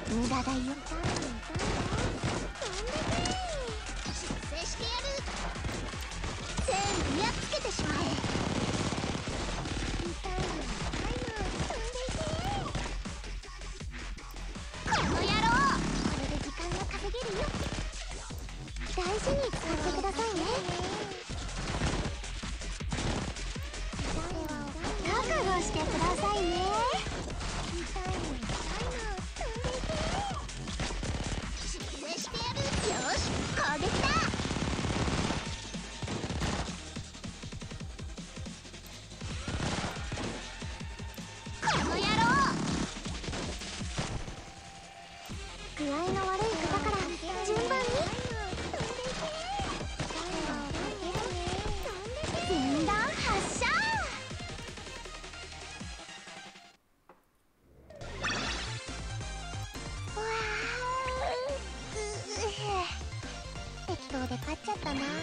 無駄だよ。 出世してやる。全部やっつけてしまえ。この野郎、これで時間が稼げるよ。大事に使ってくださいね。覚悟してくださいね。出世してやる。よし、攻撃だ。この野郎、具合の悪い方から順番に。前段発射。適当で勝っちゃったな。